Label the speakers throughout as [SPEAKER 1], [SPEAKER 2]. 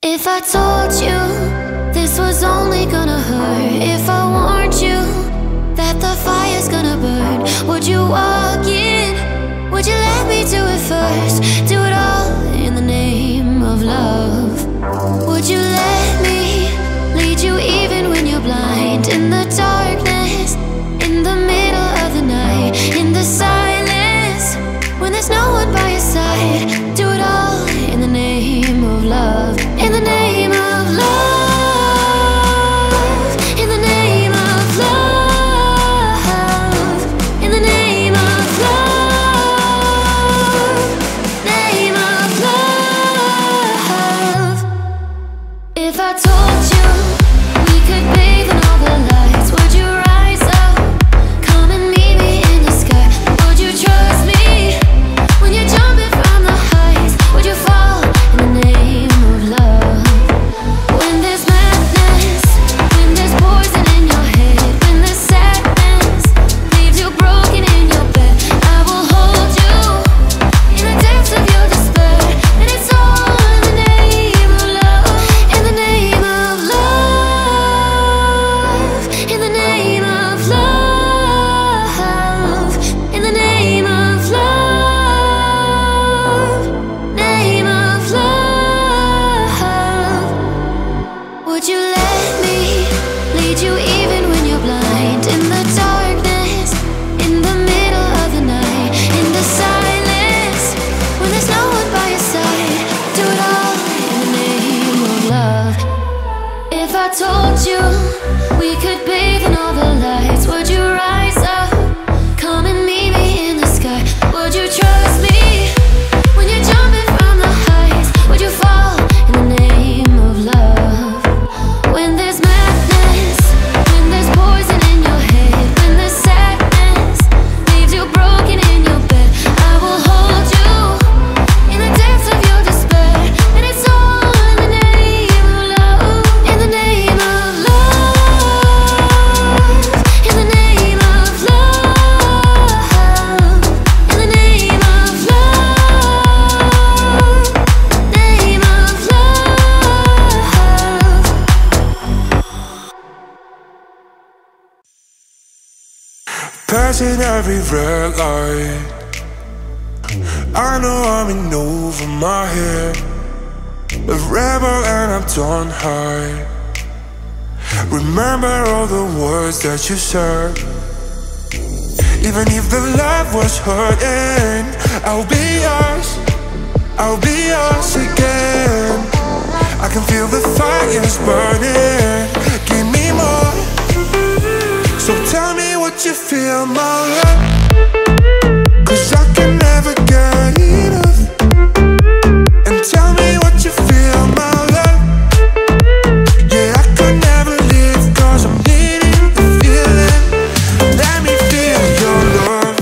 [SPEAKER 1] If I told you this was only gonna hurt, if I warned you that the fire's gonna burn, would you walk in? Would you let me do it first? Do it all in the name of love. Would you let me lead you even when you're blind? In the darkness, in the middle of the night, in the silence, when there's no one by your side. Do it all in the name of love. In the name of love. In the name of love. In the name of love. Name of love. If I told you we could bathe in all the lights, would you rise up? Come and meet me in the sky. Would you trust me when you're jumping from the heights? Would you fall in the name of love? When there's madness, when there's poison in your head, when the sadness leaves you broken in your bed, I will hold you in the depths of your despair. And it's all in the name of love. In the name of love. In the name of love. In the name of love. Name of love. Would you let me lead you even when you're blind? In the darkness, in the middle of the night, in the silence, when there's no one by your side. Do it all in the name of love. If I told you we could bathe in all the lights, would you rise up? Come and meet me in the sky. Would you trust me when you're jumping from the heights? Would you fall in the name of love? When there's madness, when there's poison in your head, when the sadness leaves you broken in your bed, I will hold you in the depths of your despair. And it's all in the name of love. In the name of love. In the name of love. In the name of love. Name of love.
[SPEAKER 2] Passing every red light, I know I'm in over my head. A rebel and I'm done high. Remember all the words that you said. Even if the love was hurting, I'll be yours, I'll be yours again. I can feel the fire's burning, give me more. So tell me what you feel, my love, 'cause I can never get enough. And tell me what you feel, my love. Yeah, I could never leave, 'cause I'm needing the feeling. Let me feel your love.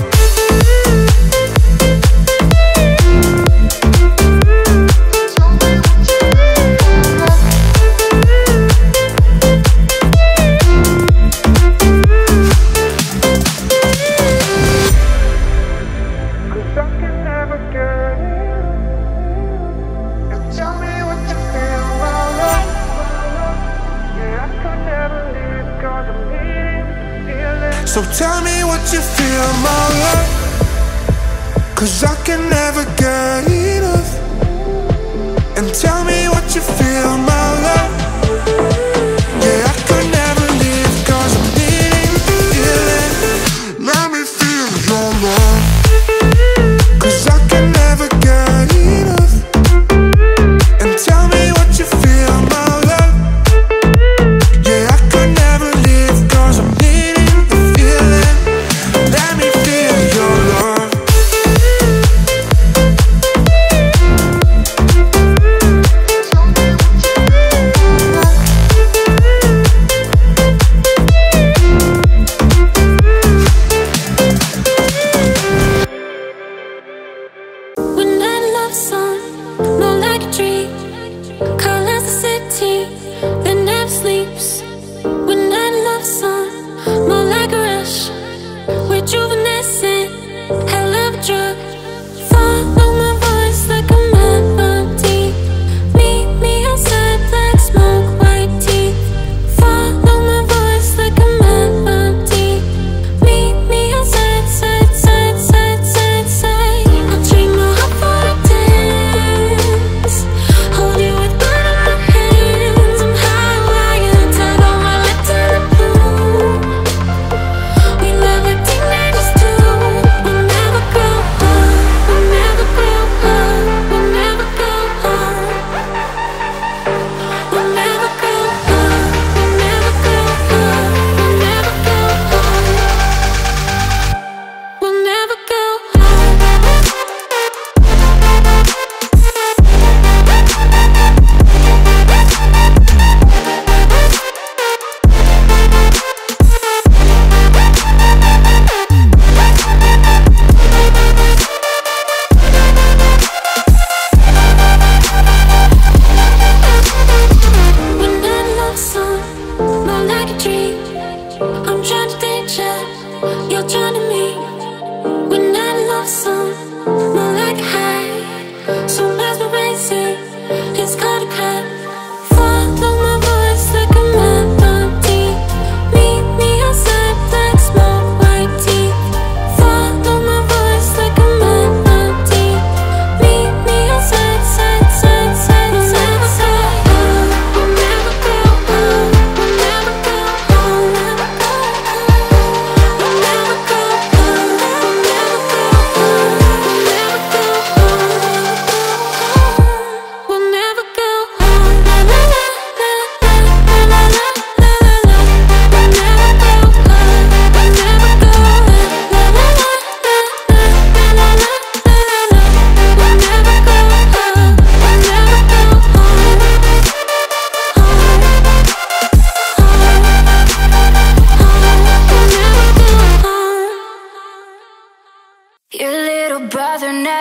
[SPEAKER 2] So tell me what you feel, my love, 'cause I can never get enough. And tell me what you feel, my love. Yeah, I could never leave, 'cause I'm needing the feeling. Let me feel your love, 'cause I can never get enough. And tell me what you feel, my love. Yeah, I could never leave, 'cause I'm needing the feeling. Let me feel your love.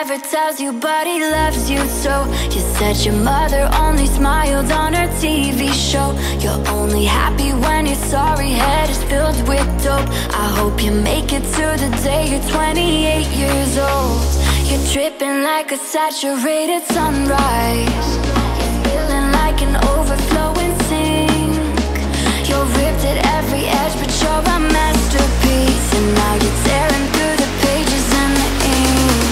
[SPEAKER 1] never tells you, but he loves you so. You said your mother only smiled on her TV show. You're only happy when your sorry head is filled with dope. I hope you make it to the day you're 28 years old. You're dripping like a saturated sunrise. You're feeling like an overflowing sink. You're ripped at every edge, but you're a masterpiece. And now you're tearing through the pages and the ink.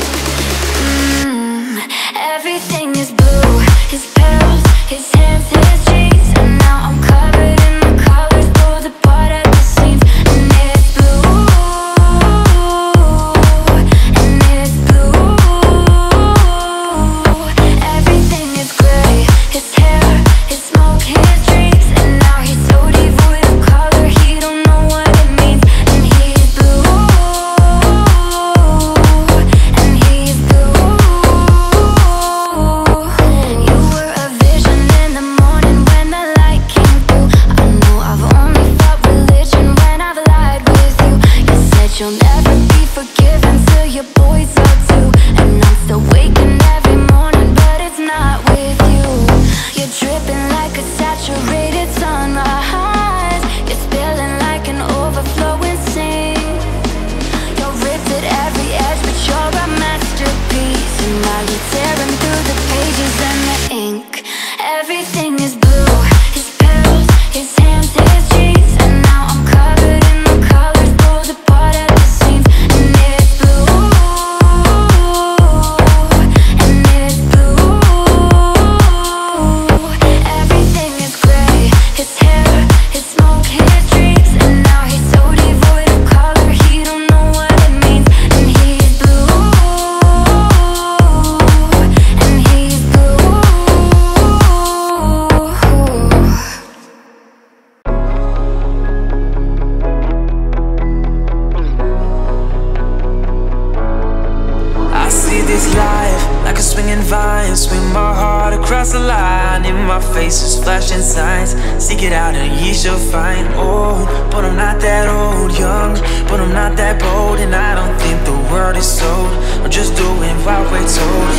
[SPEAKER 1] Everything is blue. His pearls, his hands, his jeans. And now I'm covered in the colors, pulled apart at the seams. And it's blue, and it's blue. Everything is gray. His hair, his smoke, his dreams. And now he's so devoid of color, he don't know what it means. And he's blue, and he's blue. You were a vision in the morning when the light came through. I know I've only felt religion when I've lied with you. You said you'll never be forgiven till your boys are too. And I'm still waking every morning, but it's not with you. You're dripping like a saturated sunrise. You're spilling like an overflowing sink. You're ripped at every edge, but you're a masterpiece. And now you're tearing through the pages and the ink. Everything is blue. His pearls, his hands, his jeans. And now I'm covered in the colors, pulled apart at the seams. And it's blue, and it's blue. Everything is gray. His hair, his smoke, his dreams. And now he's so devoid of color, he don't know what it means. And he's blue, and he's blue.
[SPEAKER 3] I see this life like a swinging vine. Swing my heart across the line. In my face is flashing signs. Seek it out and ye shall find. Old, but I'm not that old. Young, but I'm not that bold. And I don't think the world is sold. I'm just doing what we're told.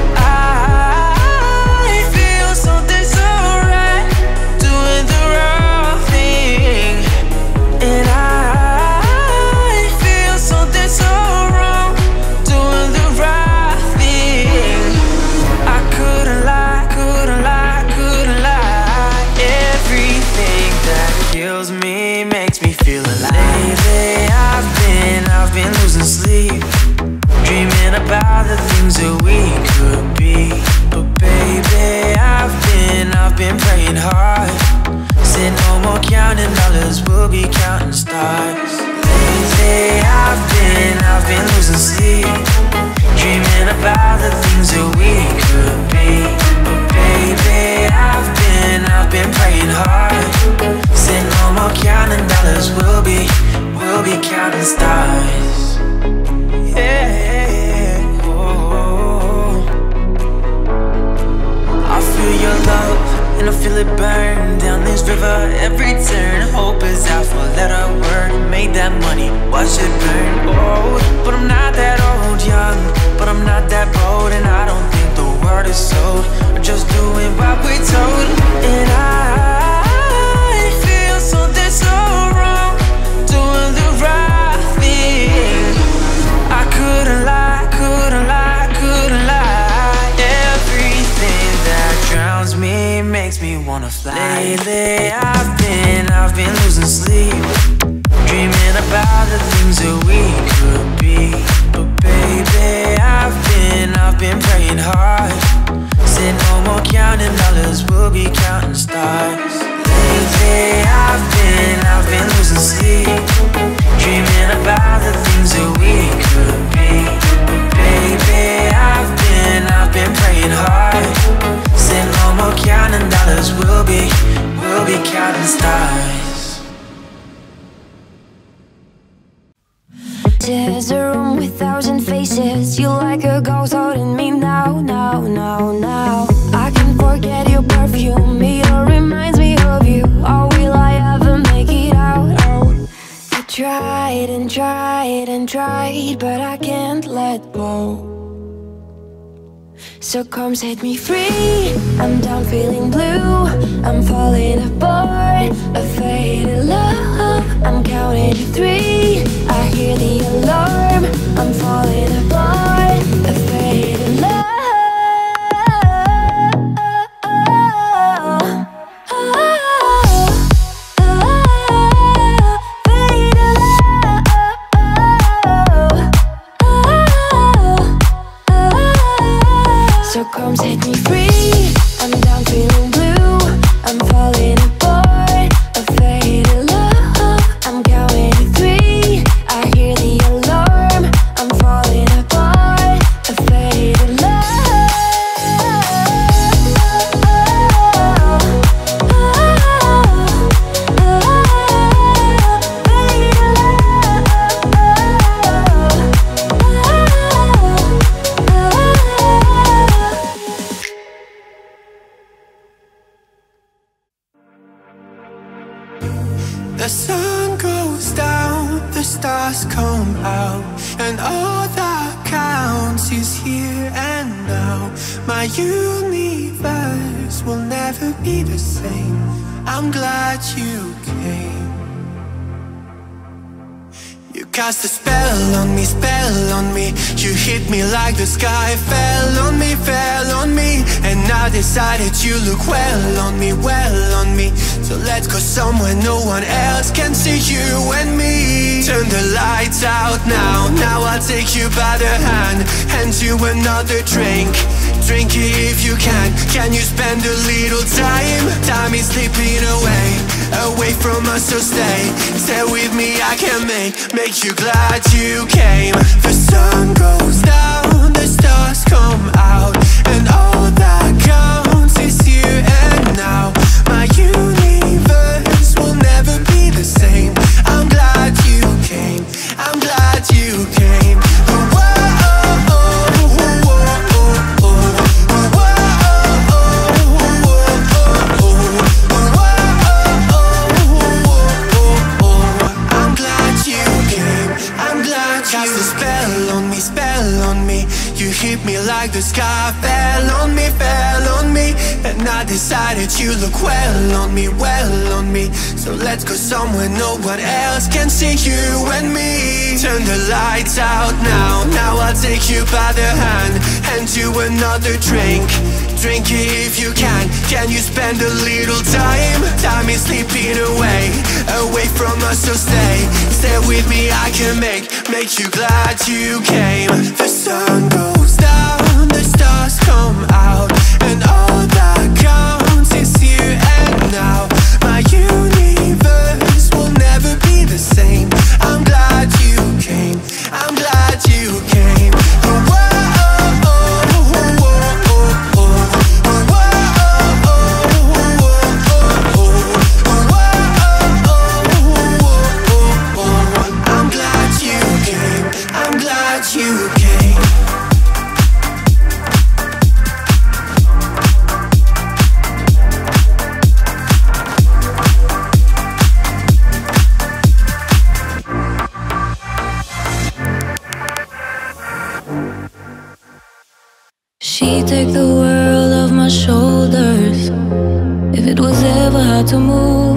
[SPEAKER 3] I feel something so right, doing the wrong thing. And I feel something so wrong, doing the right thing. I couldn't lie, couldn't lie, couldn't lie. Everything that kills me makes me feel alive. Lately I've been losing sleep, dreaming about the things that we could be. But baby, I've been praying hard. Said no more counting dollars, we'll be counting stars. Lately I've been losing sleep, dreaming about the things that we could be. But baby, I've been praying hard. Said no more counting dollars, we'll be counting stars. Yeah, oh. I feel your love and I feel it burn down this river every turn. Hope is out for a letter word. Made that money, watch it burn. Oh, but I'm not that old. Young, but I'm not that bold. And I don't think the word is sold. I'm just doing what we're told. And I feel something so wrong, doing the right thing. I couldn't lie, couldn't lie, couldn't lie. Everything that drowns me makes me wanna fly. Lately I've been losing sleep, dreaming about the things that we could be. But baby, I've been praying hard. Said no more counting dollars, we'll be counting stars. Lately I've been losing sleep, dreaming about the things that we could be. But baby, I've been praying hard. Said no more counting dollars, we'll be counting stars.
[SPEAKER 1] There's a room with 1,000 faces. You like a ghost holding me now, now, now, now. I can't forget your perfume. It all reminds me of you. Or will I ever make it out? I tried and tried and tried, but I can't let go. So come set me free. I'm down feeling blue. I'm falling apart. A faded love. I'm counting to 3. I hear the alarm. I'm falling apart. A faded love. So come set me free. I'm down feeling blue. I'm falling apart. A faded love. I'm counting to 3. I hear the alarm. I'm falling apart. A faded love.
[SPEAKER 2] The sun goes down, the stars come out, and all that counts is here and now. My universe will never be the same. I'm glad you came. You cast a spell on me, spell on me. You hit me like the sky fell on me, fell on me. And I decided you look well on me, well on me. So let's go somewhere no one else can see you and me. Turn the lights out now, now I'll take you by the hand. Hand you another drink, drink it if you can. Can you spend a little time? Time is slipping away, away from us, so stay. Stay with me, I can make you glad you came. The sun goes down, the stars come out, and all that counts is here and now. My universe will never be the same. I'm glad you came, I'm glad you came. Cast a spell on me, spell on me. You hit me like the sky fell on me, fell on me. And I decided you look well on me, well on me. So let's go somewhere no one else can see you and me. Turn the lights out now, now I'll take you by the hand. Hand you another drink, drink it if you can. Can you spend a little time? Time is slipping away, away from us, so stay. Stay with me, I can make you glad you came. The sun goes down, the stars come out, and all that counts is here and now. My universe will never be the same. I'm glad you came, I'm glad you came. You came.
[SPEAKER 1] She took the world off my shoulders. If it was ever hard to move,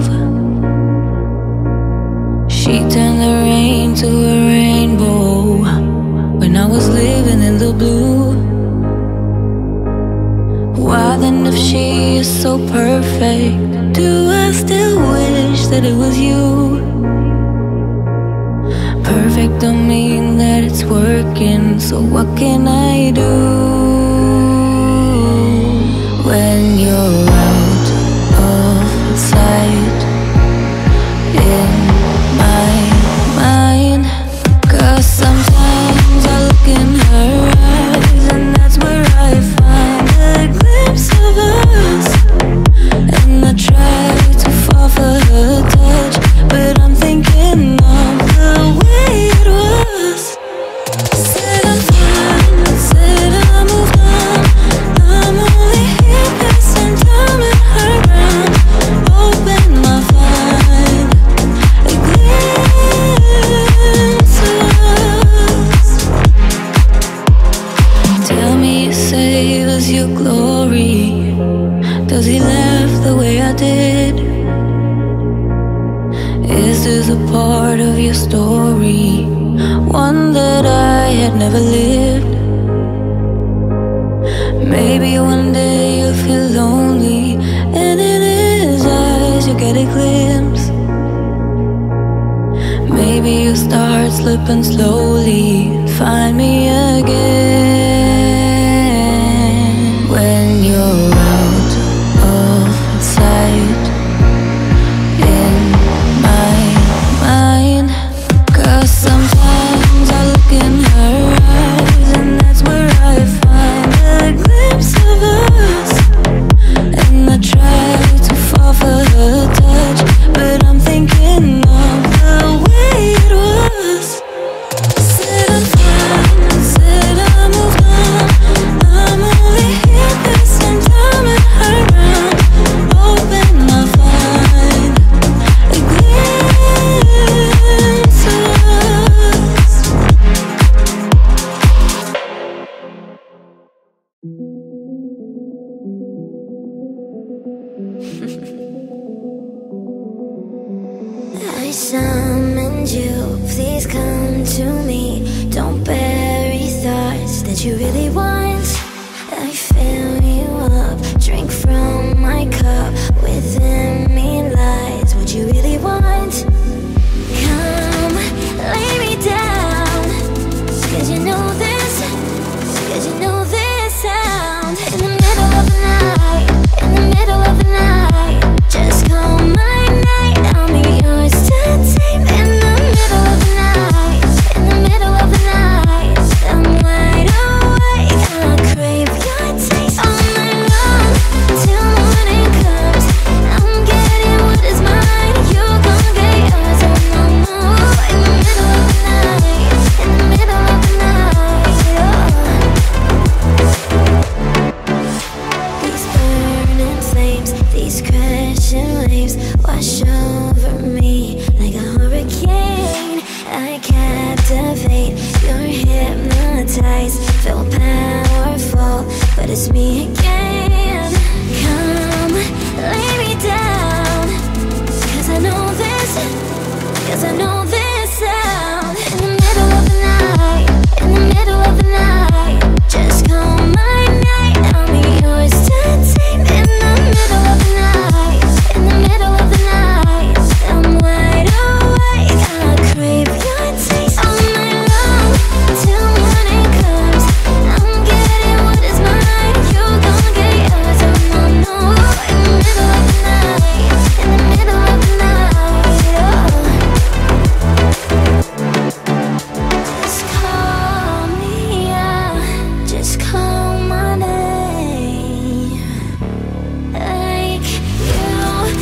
[SPEAKER 1] she turned the rain to a rainbow when I was living in the blue. Why then, if she is so perfect, do I still wish that it was you? Perfect don't mean that it's working, so what can I do? When you're out of sight in my mind, 'cause sometimes I look in her eyes, and that's where I find a glimpse of us. And I try to fall for her touch, but I'm thinking of the way it was. Said I'm fine, said I moved on. I'm only here passing time. we laughed the way I did? Is this a part of your story, one that I had never lived? Maybe one day you'll feel lonely, and in his eyes you'll get a glimpse. Maybe you'll start slipping slowly, find me again. When you're out of sight in my mind, 'cause sometimes I look in her eyes, and that's where I find a glimpse of us. And I try to fall for her touch, but I'm thinking of the way it was. Said I'm fine, said I moved on, I'm only here this one time and around. Hoping I'll find a glimpse of us. I summoned you, please come to me. Don't bury thoughts that you really want. I fill you up, drink from my cup. Within me lies what you really want. Come, lay me down, 'cause you know this, 'cause you know this sound. In the middle of the night, in the middle of the night, just call my night, I'll be yours to tame. In the middle of the night, in the middle of the night, I'm wide awake, I crave your taste all night long, till morning comes. I'm getting what is mine, you gon' get yours. Oh no, no. In the middle of the night, in the middle of the night, These burning flames, these crashing waves wash over me like a hurricane. I captivate, you're hypnotized, feel powerful, but it's me again. Come, lay me down, 'cause I know this, 'cause I know this sound. In the middle of the night, in the middle of the night, just call my night, I'll be yours to tame. In the middle of the night, in the middle of the night, I'm wide awake, I crave your taste all night long, till morning comes. I'm getting what is mine, you gon' get yours. Oh no, no. In the middle of the night, in the middle of the night, Just call me, just call my name, like you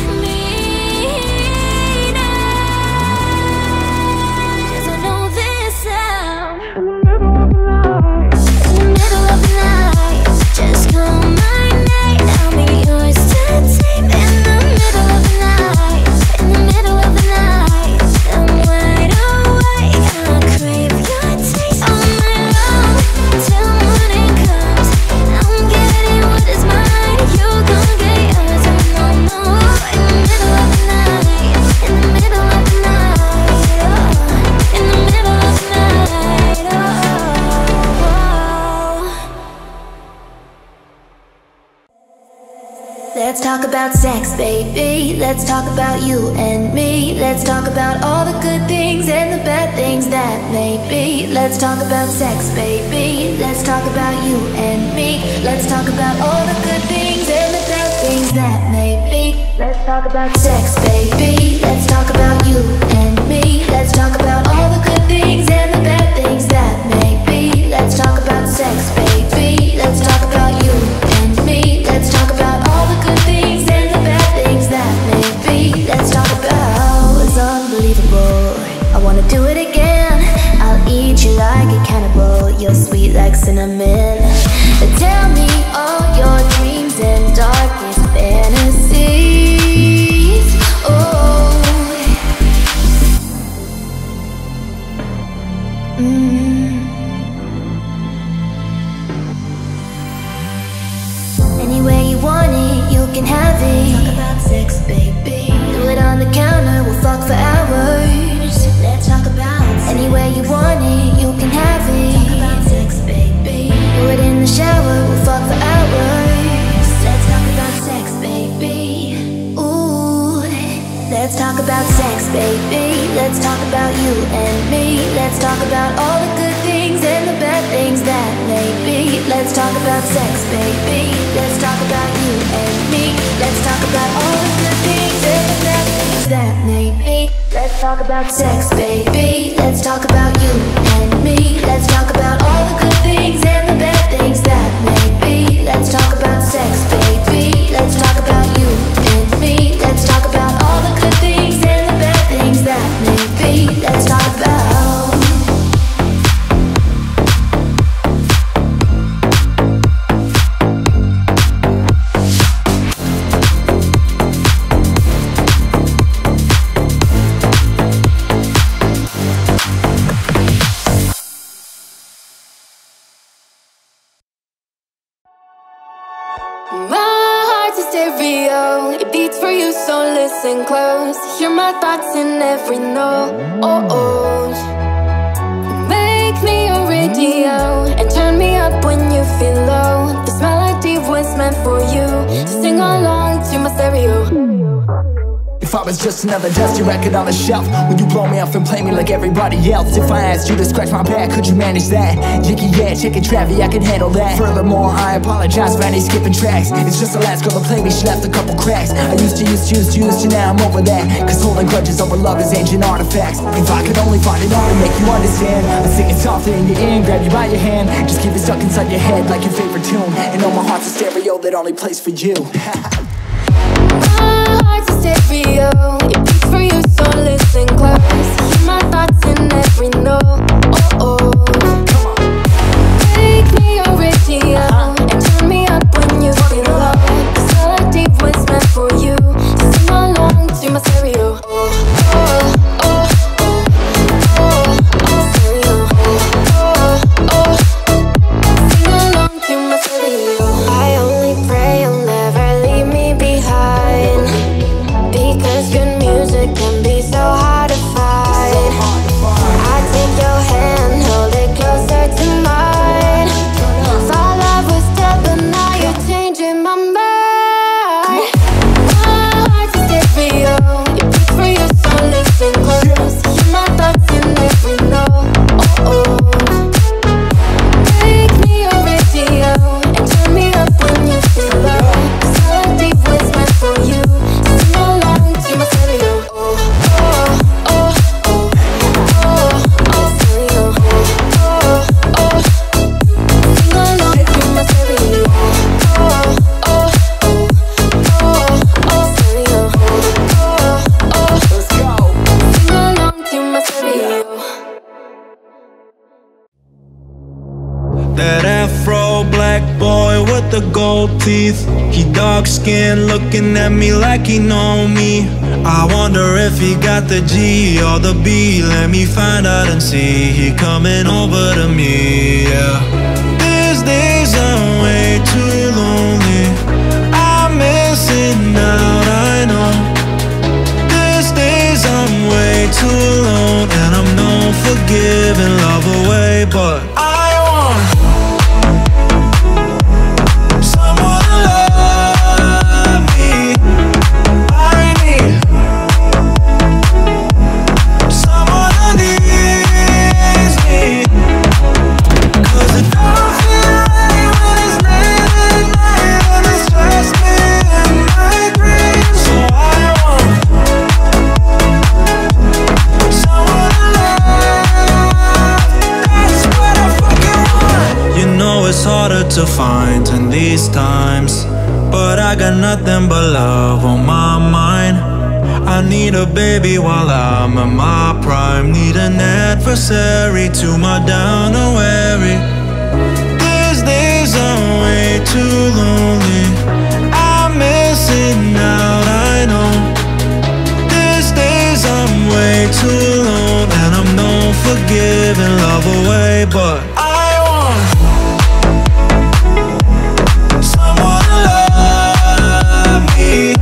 [SPEAKER 1] mean it, 'cause I know this sound. In the middle of the night, just call my night, I'll be yours to tame. In the middle of the night, in the middle of the night, I'm wide awake, I crave your taste all night long, till morning comes. I'm getting what is mine, you gon' get yours. Oh no, no. In the middle of the night, in the middle of the night, in the middle of the night, Let's talk about sex, baby. Let's talk about you and me. Let's talk about all the good things and the bad things that may be. Let's talk about sex, baby. Let's talk about you and me. Let's talk about all the good things and the bad things that may be. Let's talk about sex, baby. Let's talk about you and me. Let's talk about all the good things and the bad things that may be. Let's talk about sex, baby. Let's talk about you and me. Let's talk about all the good things and the bad things that may be. Let's talk about what's unbelievable. I wanna do it again. I'll eat you like a cannibal. You're sweet like cinnamon. Tell me all your dreams and darkest fantasies. Oh, heavy. Talk about sex, baby. Do it on the counter, we'll fuck for hours. Let's talk about sex. Anywhere you want it, you can have it. Talk about sex, baby. Do it in the shower, we'll fuck for hours. Let's talk about sex, baby. Ooh, let's talk about sex, baby. Let's talk about you and me. Let's talk about all the good things and the bad things that may be. Let's talk about sex, baby. Let's talk about you and me. Let's talk about all the good things and the bad things that may be. Let's talk about sex, baby. Let's talk about you and me. Let's talk about all the good things and the bad things that may be. Let's talk about sex, baby. Let's talk about you and me. Let's talk about all the good things and the bad things that may be. Let's talk about.
[SPEAKER 4] Stereo, it beats for you, so listen close. Hear my thoughts in every note. Make me a radio and turn me up when you feel low. This melody was meant for you, so sing along to my stereo.
[SPEAKER 5] If I was just another dusty record on the shelf, would you blow me off and play me like everybody else? If I asked you to scratch my back, could you manage that? Yicky, yeah, chicken Travie, I can handle that. Furthermore, I apologize for any skipping tracks. It's just the last girl to play me, she left a couple cracks. I used to, now I'm over that. Cause holding grudges over love is ancient artifacts. If I could only find it all to make you understand, I'd sing it softly in your ear and grab you by your hand. Just keep it stuck inside your head like your favorite tune. And know my heart's a stereo that only plays for you.
[SPEAKER 4] My heart's a stereo, it beats for you, so listen close. Hear my thoughts in every note. Make me a radio and turn me up when you feel low. This melody was meant for you, so sing along to my stereo. Sing along to my stereo. I only pray you'll never leave me behind, because good music can be so hard to find. I take your hand, hold it closer to mine. Thought love was dead, but now you're changing my mind. My heart's a stereo, it beats for you, so listen close. Hear my thoughts in every note. Make me a radio and turn me up when you feel low. This melody was meant for you, so sing along to my stereo. Stereo. Sing along to my stereo. Stereo.
[SPEAKER 5] Let's go.
[SPEAKER 4] Sing along to my stereo.
[SPEAKER 3] That afro black boy with the gold teeth, he dark skinned looking at me like he know me. I wonder if he got the G or the B, let me find out and see. He coming over to me, yeah. These days I'm way too lonely, I'm missing out, I know. These days I'm way too alone, and I'm known for giving love away, but I want someone to love me. I need someone who needs me. Cause it don't feel right when it's late at night and it's just me and my dreams. So I want someone to love. That's what I fucking want. You know it's harder to find in these times, but I got nothing but love on my mind. I need a baby while I'm in my prime, need an adversary to my down and weary. These days I'm way too lonely, I'm missing out, I know. These days I'm way too alone, and I'm known for giving love away, but I want someone to love me.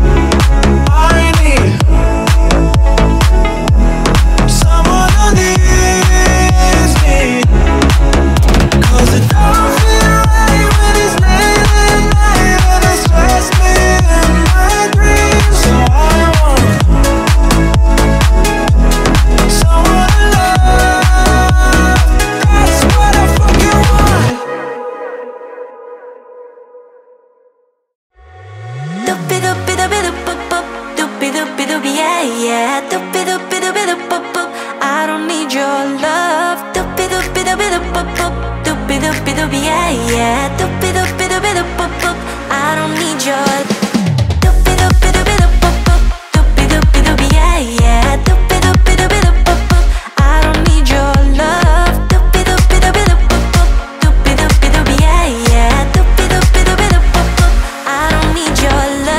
[SPEAKER 1] yeah. Doopy-doopy-doopy-doop-boop-boop. I don't need your love. Doopy-doopy-doopy-doop-boop-boop. Doopy-doopy-doopy, yeah, yeah. Doopy-doopy-doopy-doop-boop-boop. I don't need your doopy-doopy-doopy-doop-boop-boop. Doopy-doopy-doopy, yeah, yeah. Doopy-doopy-doopy-doop-boop-boop. I don't need your love. Doopy-doopy-doopy-doop-boop-boop. Doopy-doopy-doopy, yeah, yeah. Doopy-doopy-doopy-doop-boop-boop. I don't need your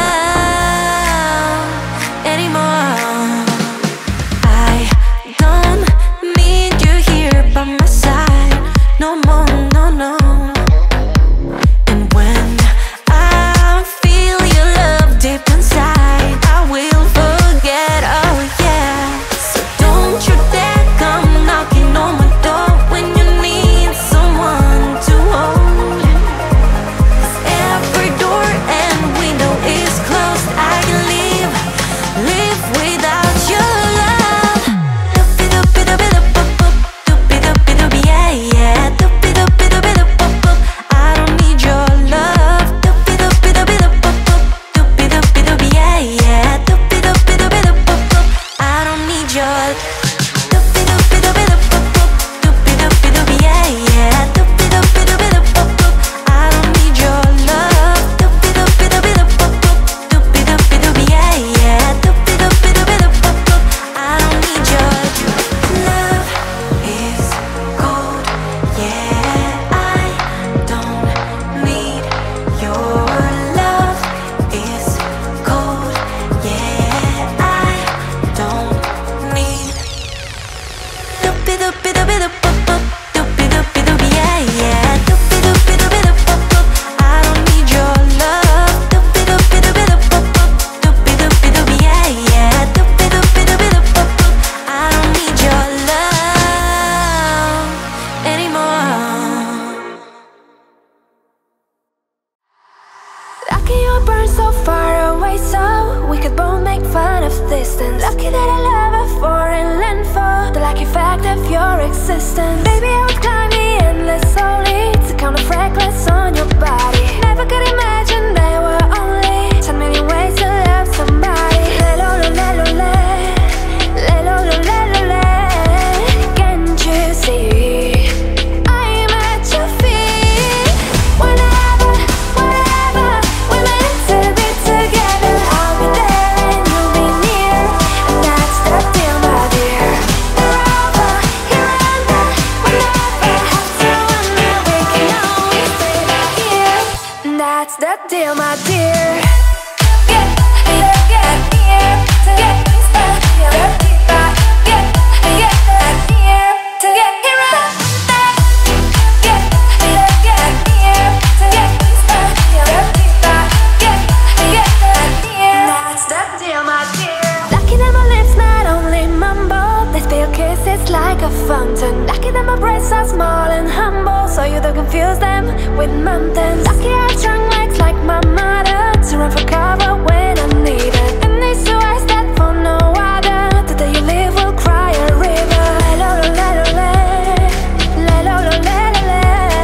[SPEAKER 1] love anymore. I don't need you here by my side no more, no, no. And when I feel your love deep inside, I will forget, oh yeah. So don't you dare come knocking on my door when you need someone to hold. 'Cause every door and window is closed. I can live without your love. Doopy-doopy-doopy-doop-boop. Doopy-doopy-doopy, yeah, yeah. Doopy-doopy-doopy-doop-boop. I don't need your love. Doopy-doopy-doopy-doop-boop. Doopy-doopy-doopy, yeah, yeah. Doopy-doopy-doopy-doop-boop. I don't need your doopy-doopy-doopy-doop-boop. Doopy-doopy-doopy, yeah, yeah. Doopy-doopy-doopy-doop-boop. I don't need your love. Doopy-doopy-doopy-doop-boop. Doopy-doopy-doopy, yeah, yeah. Doopy-doopy-doopy-doop-boop. I don't need your love is cold, yeah. I don't need your love is cold, yeah. I don't need doopy-doopy-doopy-doop-boop. Doopy-doopy-doopy, yeah, yeah. Doopy-doopy-doopy-doop-boop. I don't need your love. Doopy-doopy-doopy-doop-boop. Doopy-doopy-doopy, yeah, yeah. Doopy-doopy-doopy-doop-boop. I don't need your love anymore.
[SPEAKER 4] Lucky you burn so far away, so we could both make fun of distance. Lucky that I love a foreign landfall, the lucky fact of your existence. Baby, I would climb the endless slowly to count the fragments on your body. Never could imagine there were only 10 million ways to love somebody. Le-lo-lo-le-lo-le, le-lo-lo-le-lo-le. Can't you see I'm at your feet? Whenever we're meant to be together, I'll be there and you'll be near, and that's the deal, my dear. You're over, here and there, we'll never have to wonder. We can always stay right here, and that's the deal, my dear. Get here to get stuck, get back, get here to get here and there. Get here to get stuck, get back, get here. That's the deal, my dear. Lucky that my lips not only mumble, they spill kisses like a fountain. Lucky that my breasts are small and humble, so you don't confuse them with mountains. Lucky I have strong legs like my mother to run for cover when I need it. And these two eyes that for no other, the day you leave will cry a river. Le-lo-lo-le-lo-le, le-lo-lo-le-lo-le.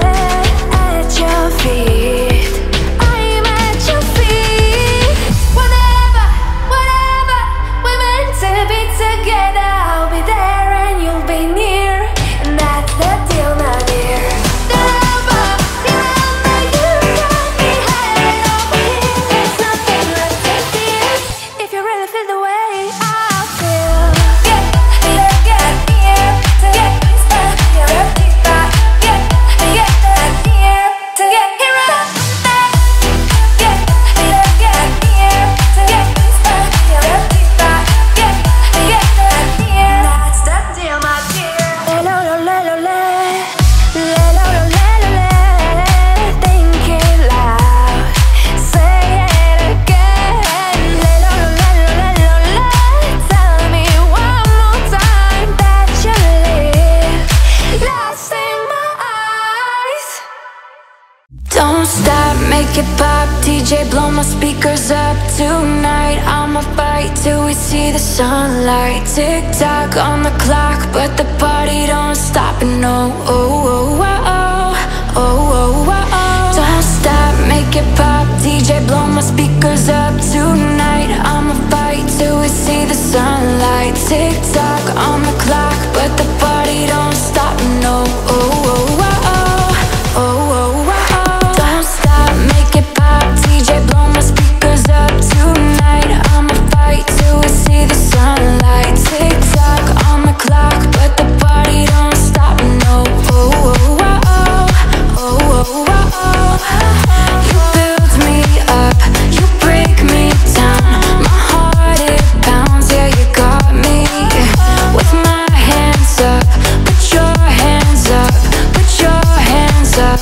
[SPEAKER 4] At your feet, I'm at your feet. Whenever we're meant to be together, I'll be there and you'll be near, and that's the deal, my dear. Never, you got me head over heels. There's nothing left to fear if you really feel the way I feel. Get here to get stuck, get back, get here to get here and there. Get here to get stuck, get back, get here. That's the deal, my dear. Le-lo-lo-le-lo-le, le-lo-lo-le-lo-le. Think it loud, say it again. Le-lo-lo-le-lo-le-lo-le. Tell me one more time that you live lost in my eyes. Don't stop, make it pop, DJ blow my speakers up tonight. I'ma fight till we see the sunlight. Tick tock on the clock, but the party don't stop. And no, oh, oh, oh, oh, oh, oh, oh, oh. Don't stop, make it pop, DJ blow my speakers up tonight. I'ma fight till we see the sunlight. Tick-tock on the clock, but the party don't stop, no. Oh, oh, oh, oh, oh, oh, oh. Don't stop, make it pop, DJ blow my speakers up tonight. I'ma fight till we see the sunlight. Tick-tock on the clock, but the party don't stop, no. Oh, oh, oh, oh, oh, oh, oh. You build me up, you break me down. My heart, it pounds, yeah, you got me. With my hands up, put your hands up, put your hands up.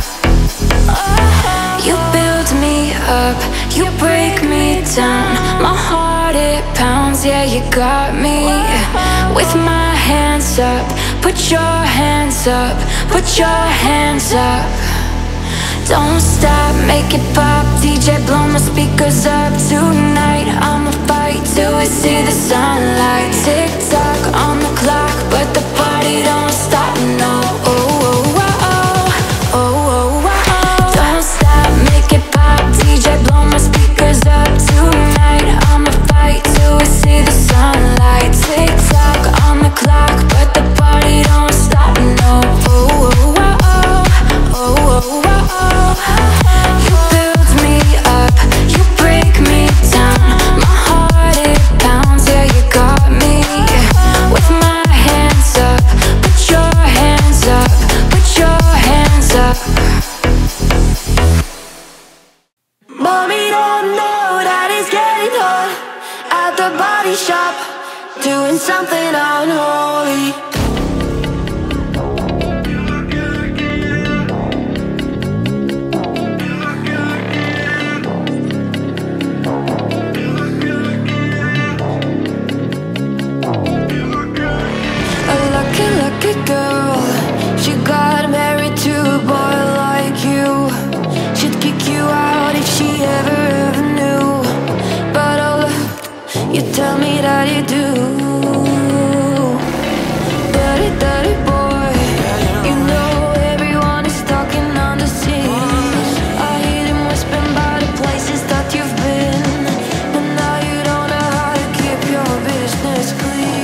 [SPEAKER 4] You build me up, you break me down. My heart, it pounds, yeah, you got me. With my hands up, put your hands up, put your hands up. Don't stop, make it pop, DJ blow my speakers up tonight. I'ma fight till we see the sunlight. Tick-tock on the clock, but the party don't stop, no. Oh, oh, oh, oh, oh, oh, oh. Don't stop, make it pop, DJ blow my speakers up tonight. I'ma fight till we see the sunlight. Tick-tock on the clock, but the party don't stop, no. Oh, oh, oh, oh, oh, oh, oh. You build me up, you break me down. My heart, it pounds, yeah, you got me. With my hands up, put your hands up, put your hands up. Mommy don't know that it's getting hot at the body shop, doing something unholy. A lucky, lucky girl, she got married to a boy like you. She'd kick you out if she ever knew. But oh look, you tell me that you do. Dirty, dirty boy, you know everyone is talking on the scene. I hear them whispering about the places that you've been, but now you don't know how to keep your business clean.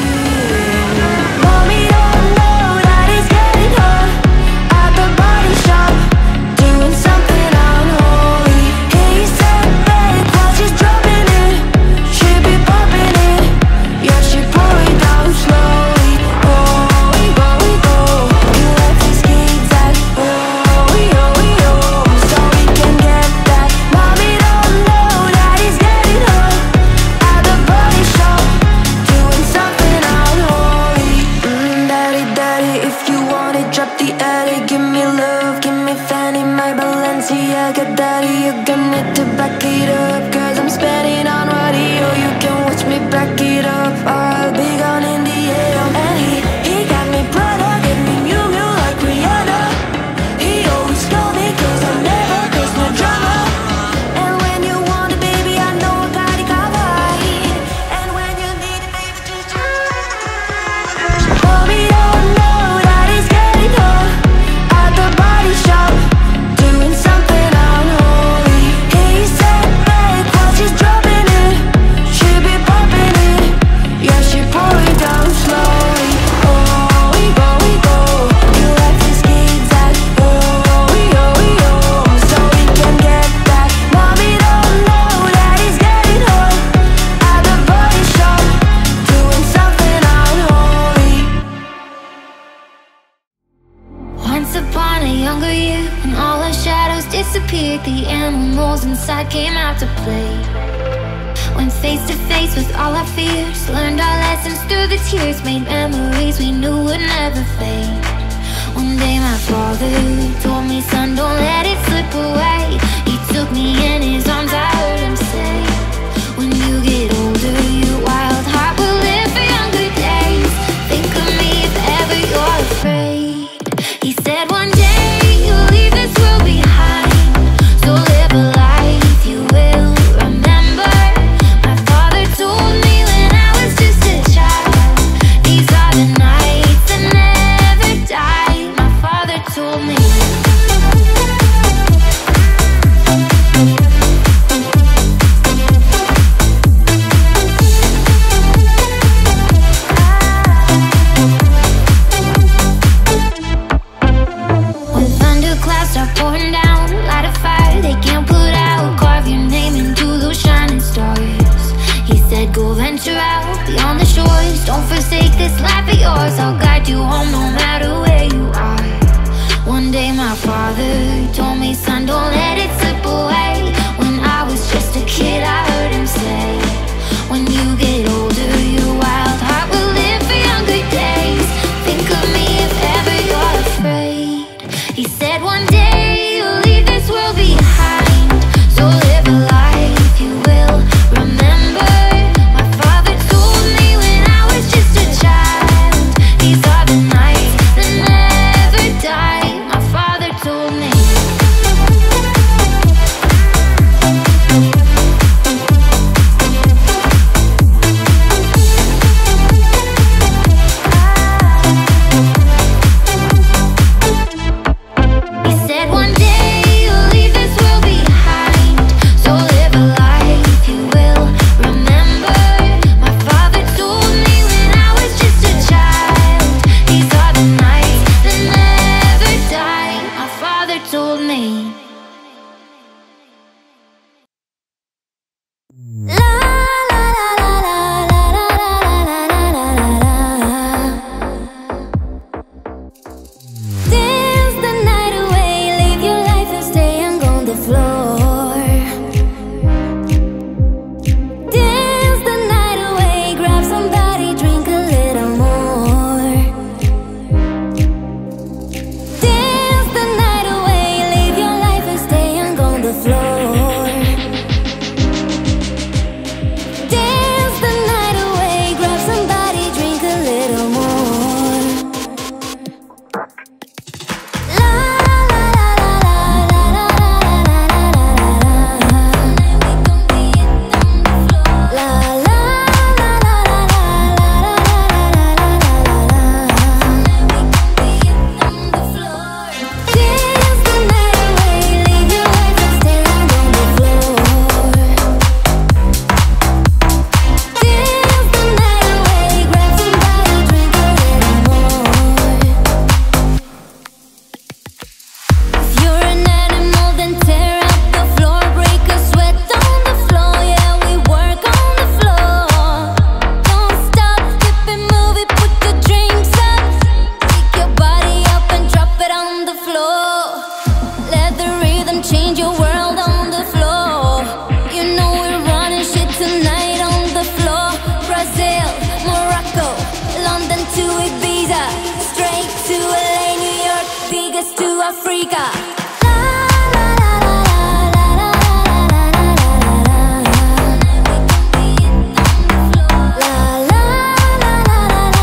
[SPEAKER 4] Mommy don't know that it's getting hot at the body shop, doing something unholy. He said, babe, while she's dropping it, she be popping it. Yeah, she pour it down slowly. Oh, we go, we go. You left his kids at oh, so we can get that. Mommy don't know that he's getting hot at the body shop, doing something unholy. Daddy, daddy, if you want it, drop the attic. Give me love, give me Fanny, my Balenciaga. Daddy, you're gonna need to back it up, cause I'm spending on radio. You can watch me back it up. I'll be gone in the AM. And he got me Prada, get me Miu Miu like Rihanna. He always call me cause I never cause no drama. And when you want it, baby, I know I got it covered. And when you need it, baby, just Mommy don't know that it's getting hot at the body shop, doing something unholy. He said, babe, while she's dropping it, she be popping it. Yeah, she pour it down slowly. Oh, we go, we go. You left his kids at oh, so we can get that. Mommy don't know that he's getting hot at the body shop, doing something unholy.
[SPEAKER 1] Once upon a younger year, when all our shadows disappeared, the animals inside came out to play. Went face to face with all our fears, learned our lessons through the tears, made memories we knew would never fade. One day my father told me, son, don't let it slip away. He took me in his arms, I heard him say, when you get older, your wild heart will live for younger days. Think of me if ever you're afraid. He said one day you'll leave this world behind, so live a life you will remember. My father told me when I was just a child, these are the nights that never die. My father told me. said go venture out beyond the shores. Don't forsake this life of yours. I'll guide you home no matter where you are. One day my father told me, son, don't let it slip away. When I was just a kid I heard him say, when you get older your wild heart will live for younger days. Think of me if ever you're afraid. He said one day you'll leave this world behind, so live a life you will remember. My father told me when I was just a child, these are the nights that never die. My father told me. He said one day you'll leave this world behind, so live a life you will remember. My father told me when I was just a child, these are the nights that never die. My father told me. La la la la la la la la la la la. Dance the night away, live your life and stay young on the floor. Dance the night away, grab somebody, drink a little more. Dance the night away, live your life and stay young on the floor. Dance the night away, grab somebody, drink a little more. La la la la la la la la la la. La la la la la la Dance the night away, live your life and stay young on the floor. Dance the night away, grab somebody, drink a little more. If you're an animal, then tear up the floor, break a sweat on the floor. Yeah, we work on the floor. Don't stop, skip it, move it, put your drinks up. Pick your body up and drop it on the floor. Let the rhythm change your world on the floor. You know we're running shit tonight on the floor. Brazil, Morocco, London to Ibiza, straight to LA, New York, Vegas to Africa. La la la la la la la la la la. La la la la la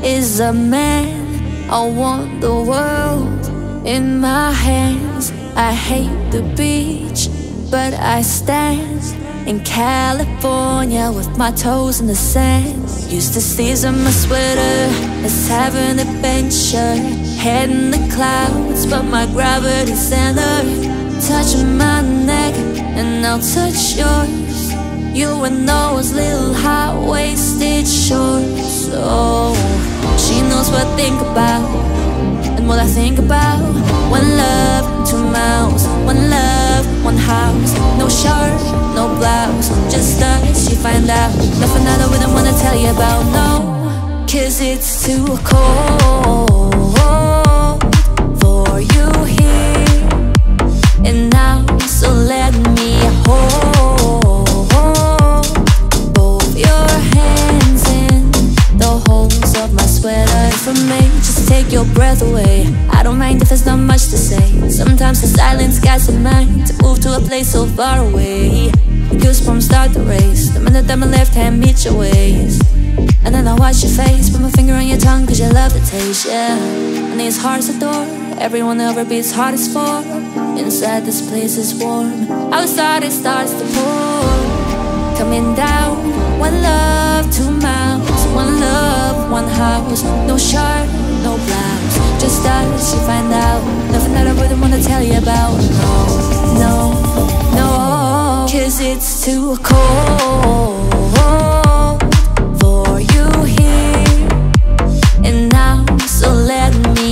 [SPEAKER 1] is a man. I want the world in my hands. I hate the beach, but I stand in California with my toes in the sand. Used to season my sweater, let's have an adventure. Head in the clouds, but my gravity's centered. Touching my neck, and I'll touch yours. You and those little high-waisted shorts. Oh, she knows what I think about, and what I think about. One love, 2 miles. One love, 1 house. No shirt, no blouse, just us, she find out. Nothing that I wouldn't wanna tell you about, no. 'Cause it's too cold for you here and now. So let me hold both your hands in the holes of my sweater. For me, just take your breath away. I don't mind if there's not much to say. Sometimes the silence gets a mind to move to a place so far away. The goosebumps start to race the minute that my left hand meets your waist. And then I watch your face, put my finger on your tongue, 'cause you love the taste, yeah. And these hearts adore everyone over beats hard as for. Inside this place is warm, outside it starts to pour. Coming down, 1 love, 2 miles. 1 love, 1 house. No shirt, no blouse, just us, you find out. Nothing that I wouldn't wanna tell you about. No, no, no. 'Cause it's too cold for you here and now. So let me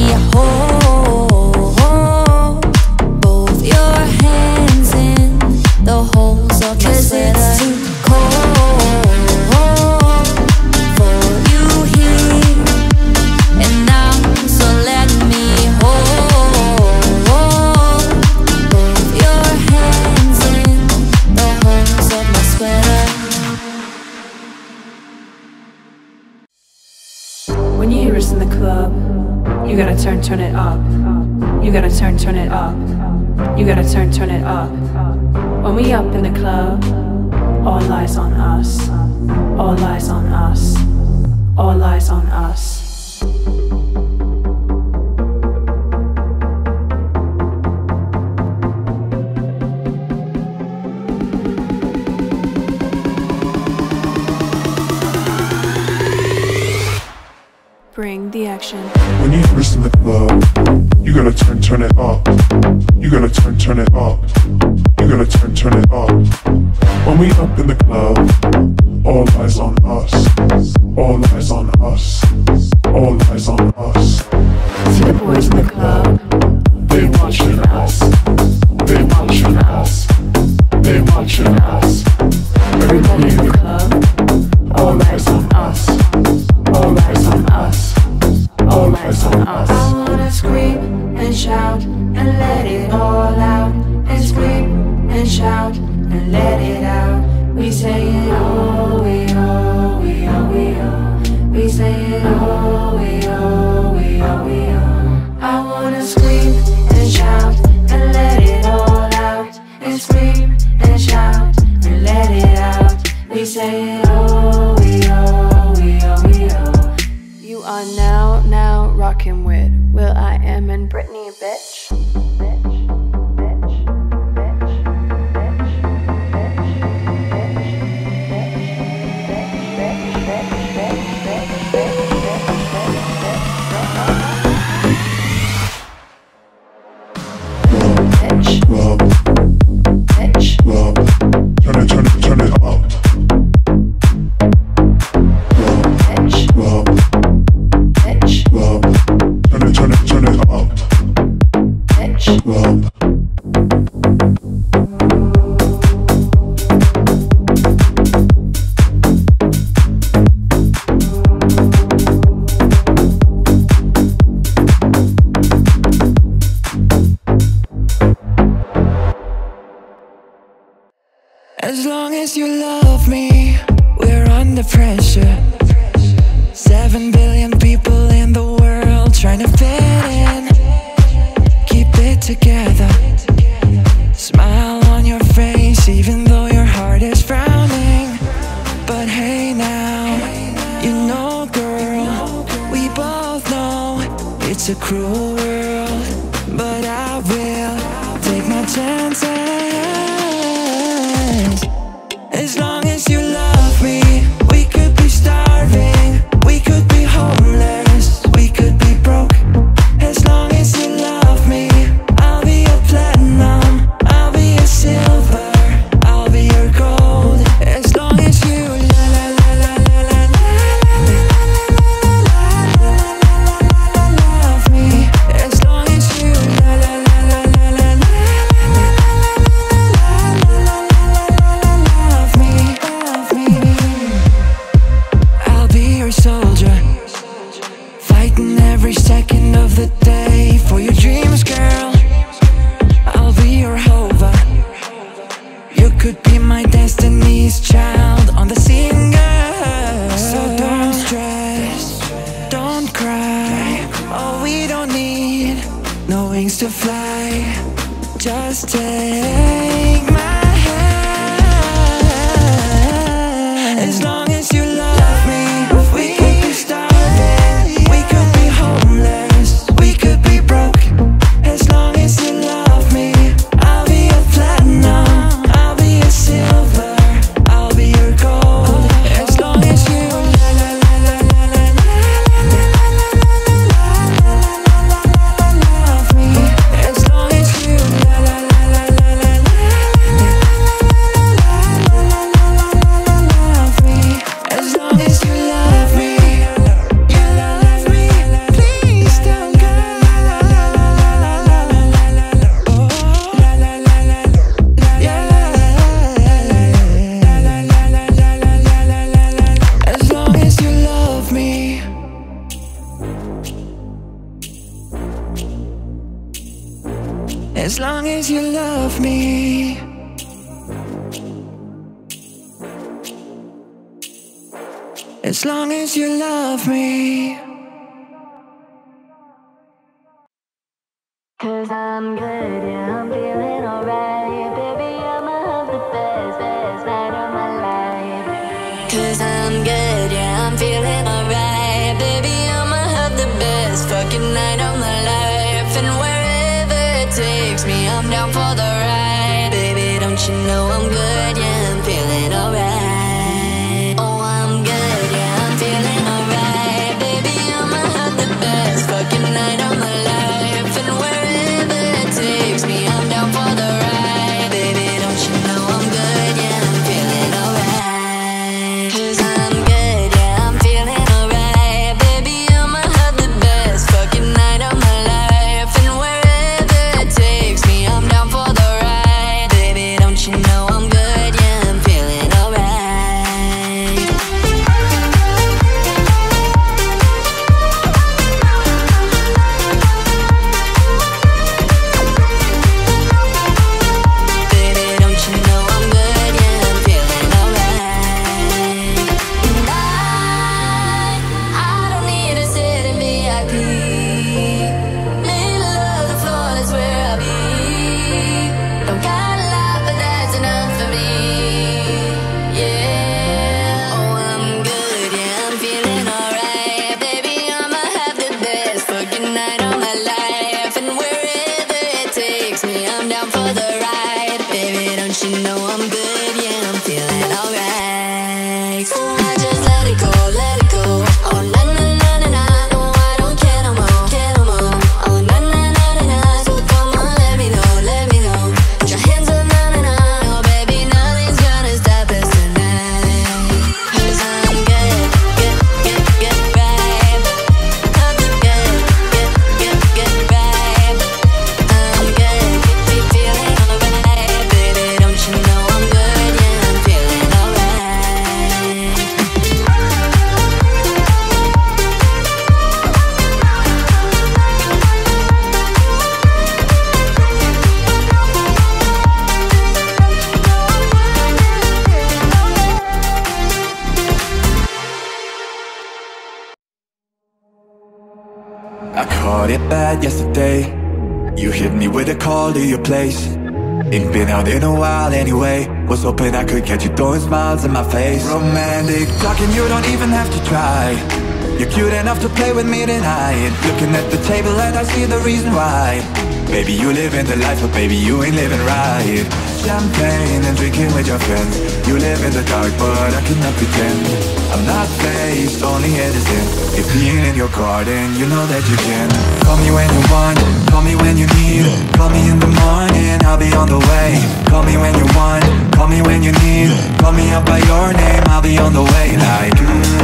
[SPEAKER 1] hold both your hands in the holes of my sweater. 'Cause it's too cold for you here and now. So let me hold both your hands in the holes of my sweater.
[SPEAKER 6] When you hear us in the club, you gotta turn it up. You gotta turn it up. You gotta turn it up. When we up in the club, all eyes on us. All eyes on us. All eyes on us. Bring the action.
[SPEAKER 2] When you first in the club, you gotta turn it up. You gotta turn it up. You gotta turn it up. When we up in the club, all eyes on us. All eyes on us. All eyes on us.
[SPEAKER 6] See the boys in the club,
[SPEAKER 2] They watching us. They watching us. They watching us.
[SPEAKER 6] everybody in the club,
[SPEAKER 2] All eyes on us. All eyes on us. All eyes on us.
[SPEAKER 6] I wanna scream and shout and let it all out. And scream and shout and let it out. We say it all, we all, we all, we all. We say it all, we all, we all, we all. I wanna scream and shout and let it all out. And scream and shout and let it out. We say it all, we all, we all, we all. You are now rocking with Will I Am and Britney, bitch.
[SPEAKER 2] Club, club, turn it up. Club, club, turn it up.
[SPEAKER 3] It's a cruel world, but I will take my chances. As long as you love me, we could be starving, we could be homeless, we could be broke. As long as you love me, I'll be your platinum, I'll be your silver, I'll be your gold. As long as you love me, as long as you love me, I'll be your soldier, fighting every second of the day for your dreams, girl. I'll be your Hova, you could be my destiny's child on the scene, girl. So don't stress, don't cry. Oh, we don't need no wings to fly. Just take my hand. As long as you love me, we could be starving, we could be homeless, we could be broke. As long as you love me, I'll be your platinum, I'll be your silver, I'll be your gold. As long as you love me, as long as you love me, as long as you love me, please don't go. As long as you love me. As long as you love me. As long as you love me.
[SPEAKER 4] 'Cause I'm good, yeah, I'm feeling alright. Baby, I'ma have the best, best night of my life. 'Cause I'm good, yeah, I'm feeling alright. Baby, I'ma have the best fucking night of my life. And wherever it takes me, I'm down for the ride. Baby, don't you know I'm good, yeah, I'm feeling alright. Oh, I'm good, yeah, I'm feeling alright. Baby, I'ma have the best fucking night of my life. And wherever it takes me, I'm down for the ride. Baby, don't you know I'm good, yeah, I'm feeling alright. 'Cause I'm good, yeah, I'm feeling alright. Baby, I'ma have the best fucking night of my life. And wherever it takes me, I'm down for the ride. Baby, don't you know I'm good, yeah, I'm feeling alright. Baby, don't you know I'm good, yeah, I'm feeling alright. And I don't need to sit in VIP. Middle of the floor, that's where I'll be. Don't got a lot, but that's enough for me. Yeah. Oh, I'm good, yeah, I'm feeling alright. Baby, I'ma have the best fucking night of my life. And wherever it takes me, I'm down for the ride. Baby, don't you know I'm good, yeah, I'm feeling alright. So I just let it go, let it go. Oh, na na na na na. No, I don't care no more, care no more. Oh, na na na na na. So come on, let me know, let me know. Put your hands up, na na na. Oh, baby, nothing's gonna stop us tonight. 'Cause I'm good, good right. I'm good, good right. I'm good, be feeling alright. Baby, don't you know I'm good, yeah, I'm feeling alright.
[SPEAKER 7] I caught it bad yesterday. You hit me with a call to your place. Ain't been out in a while anyway. Was hoping I could catch you throwing smiles in my face. Romantic talking, you don't even have to try. You're cute enough to play with me tonight. Looking at the table and I see the reason why. Baby, you live in the life, but baby, you ain't living right. Champagne and drinking with your friends. You live in the dark, but I cannot pretend. I'm not faced, only innocent. If being in your garden, you know that you can. Call me when you want, call me when you need. Call me in the morning, I'll be on the way. Call me when you want, call me when you need. Call me up by your name, I'll be on the way. Like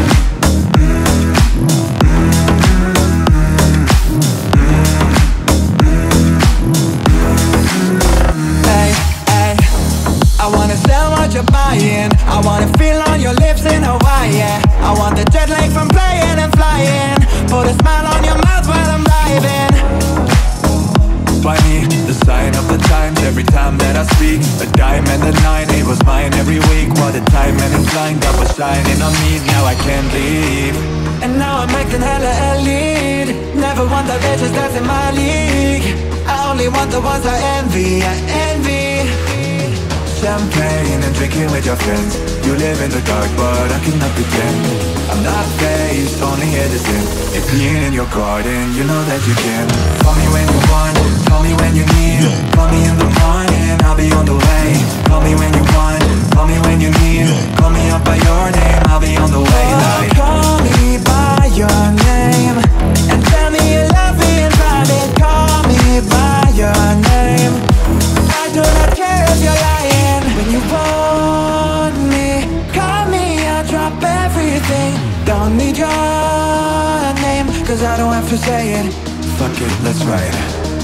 [SPEAKER 7] I wanna sell what you're buying. I wanna feel on your lips in Hawaii, yeah. I want the jet lag from playing and flying. Put a smile on your mouth while I'm diving. By me, the sign of the times every time that I speak. A dime and a nine, it was mine every week. What a time and it's blind that was shining on me. Now I can't leave. And now I'm acting hella elite. Never want the bitches that's in my league. I only want the ones I envy, I envy. Champagne and drinking with your friends. You live in the dark, but I cannot pretend. I'm not faced, only innocent. If being in your garden, you know that you can. Call me when you want, call me when you need. Call me in the morning, I'll be on the way. Call me when you want, call me when you need. Call me up by your name, I'll be on the way. Like, call me by your name and tell me you love me in private. Call me by your name. I do not care if you're lying. When you want me, call me, I'll drop everything. Don't need your name, cause I don't have to say it. Fuck it, let's ride.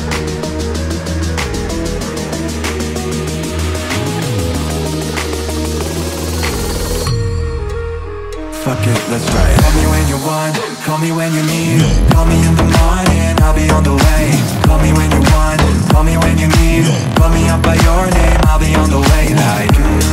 [SPEAKER 7] Fuck it, let's ride. Call me when you want, call me when you need. Call me in the morning, I'll be on the way. Call me when you want, call me when you need. Call me up by your name, I'll be on the way. Like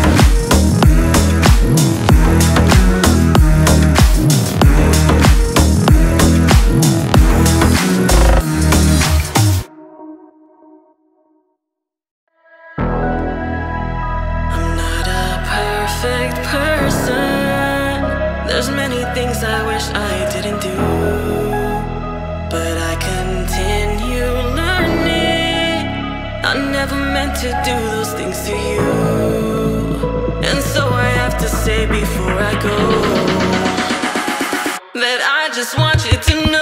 [SPEAKER 3] I'm not a perfect person. There's many things I wish I didn't do, but I continue learning. I never meant to do those things to you, and so I have to say before I go that I just want you to know